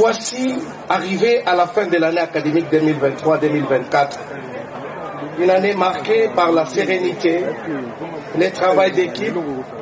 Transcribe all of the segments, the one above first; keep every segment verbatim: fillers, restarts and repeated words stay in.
voici arrivé à la fin de l'année académique deux mille vingt-trois deux mille vingt-quatre. Une année marquée par la sérénité, le travail d'équipe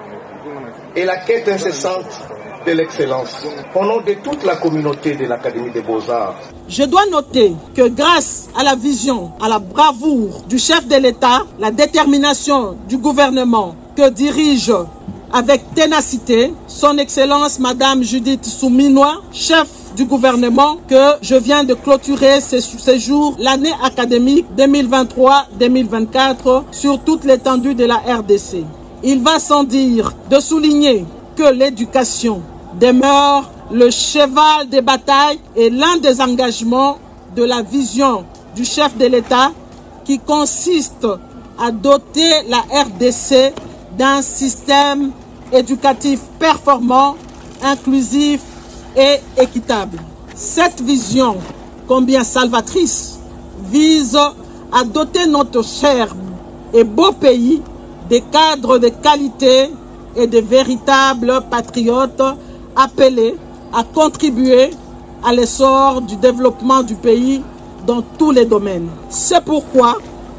et la quête incessante de l'excellence. Au nom de toute la communauté de l'Académie des Beaux-Arts, je dois noter que grâce à la vision, à la bravoure du chef de l'État, la détermination du gouvernement que dirige avec ténacité son Excellence Madame Judith Souminois, chef du gouvernement, que je viens de clôturer ces, ces jours l'année académique deux mille vingt-trois deux mille vingt-quatre sur toute l'étendue de la R D C. Il va sans dire de souligner que l'éducation demeure le cheval de bataille et l'un des engagements de la vision du chef de l'État qui consiste à doter la R D C d'un système éducatif performant, inclusif et équitable. Cette vision, combien salvatrice, vise à doter notre cher et beau pays des cadres de qualité et de véritables patriotes appelés à contribuer à l'essor du développement du pays dans tous les domaines. C'est pourquoi,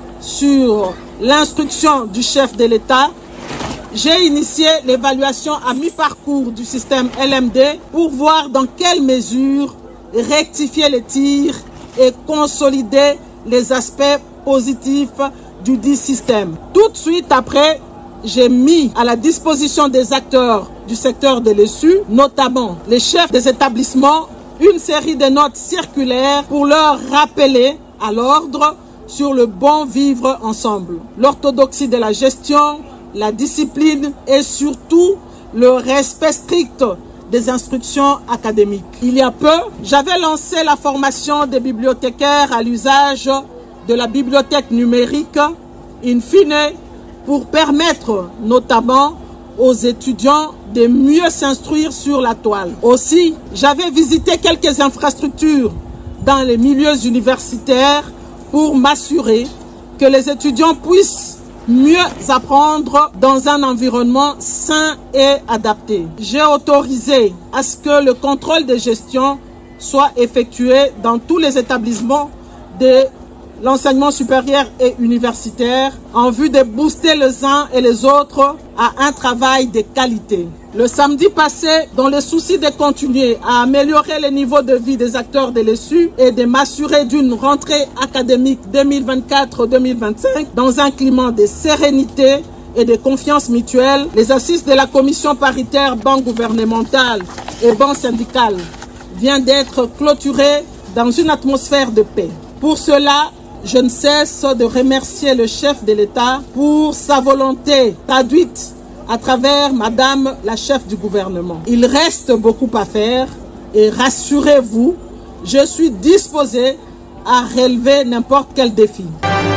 sur l'instruction du chef de l'État, j'ai initié l'évaluation à mi-parcours du système L M D pour voir dans quelle mesure rectifier les tirs et consolider les aspects positifs du dit système. Tout de suite après, j'ai mis à la disposition des acteurs du secteur de l'E S U, notamment les chefs des établissements, une série de notes circulaires pour leur rappeler à l'ordre sur le bon vivre ensemble, l'orthodoxie de la gestion, la discipline et surtout le respect strict des instructions académiques. Il y a peu, j'avais lancé la formation des bibliothécaires à l'usage de la bibliothèque numérique, in fine, pour permettre notamment aux étudiants de mieux s'instruire sur la toile. Aussi, j'avais visité quelques infrastructures dans les milieux universitaires pour m'assurer que les étudiants puissent mieux apprendre dans un environnement sain et adapté. J'ai autorisé à ce que le contrôle de gestion soit effectué dans tous les établissements de l'enseignement supérieur et universitaire en vue de booster les uns et les autres à un travail de qualité. Le samedi passé, dans le souci de continuer à améliorer le niveau de vie des acteurs de l'E S U et de m'assurer d'une rentrée académique deux mille vingt-quatre deux mille vingt-cinq dans un climat de sérénité et de confiance mutuelle, les assises de la commission paritaire banque gouvernementale et banque syndicale viennent d'être clôturées dans une atmosphère de paix. Pour cela, je ne cesse de remercier le chef de l'État pour sa volonté traduite à travers Madame la chef du gouvernement. Il reste beaucoup à faire et rassurez-vous, je suis disposé à relever n'importe quel défi.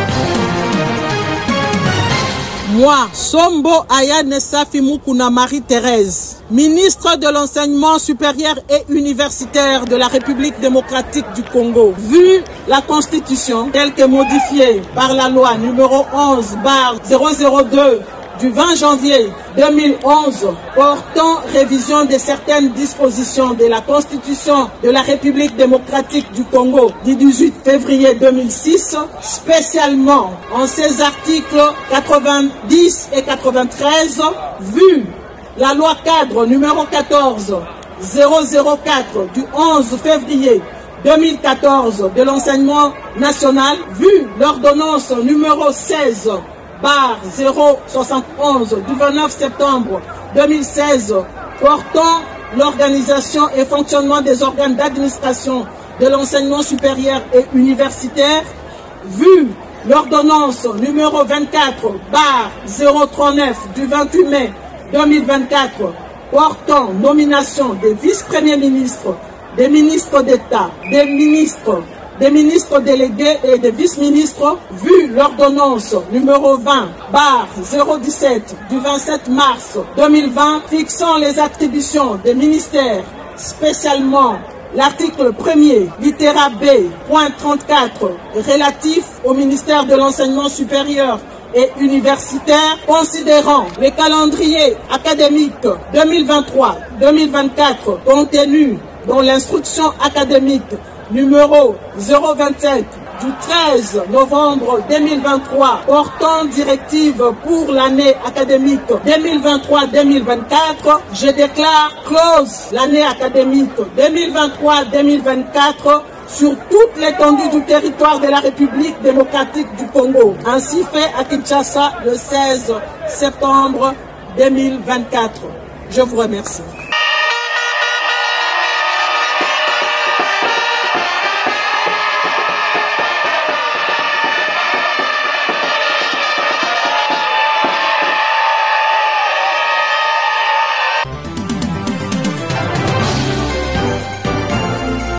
Moi, Sombo Ayane Safi Mukuna Marie-Thérèse, ministre de l'Enseignement supérieur et universitaire de la République démocratique du Congo, vu la Constitution telle que modifiée par la loi numéro onze barre zéro zéro deux du vingt janvier deux mille onze portant révision de certaines dispositions de la Constitution de la République démocratique du Congo du dix-huit février deux mille six, spécialement en ses articles quatre-vingt-dix et quatre-vingt-treize, vu la loi cadre numéro quatorze zéro zéro quatre du onze février deux mille quatorze de l'enseignement national, vu l'ordonnance numéro seize barre zéro soixante et onze du vingt-neuf septembre deux mille seize portant l'organisation et fonctionnement des organes d'administration de l'enseignement supérieur et universitaire, vu l'ordonnance numéro vingt-quatre barre zéro trente-neuf du vingt-huit mai deux mille vingt-quatre portant nomination des vice-premiers ministres, des ministres d'État, des ministres, des ministres délégués et des vice-ministres, vu l'ordonnance numéro vingt barre zéro dix-sept du vingt-sept mars deux mille vingt fixant les attributions des ministères, spécialement l'article premier, littéra B, point trente-quatre, relatif au ministère de l'Enseignement supérieur et universitaire, considérant le calendrier académique deux mille vingt-trois deux mille vingt-quatre compte tenu dont l'instruction académique numéro zéro vingt-sept du treize novembre deux mille vingt-trois portant directive pour l'année académique deux mille vingt-trois deux mille vingt-quatre, je déclare close l'année académique deux mille vingt-trois deux mille vingt-quatre sur toute l'étendue du territoire de la République démocratique du Congo. Ainsi fait à Kinshasa le seize septembre deux mille vingt-quatre. Je vous remercie.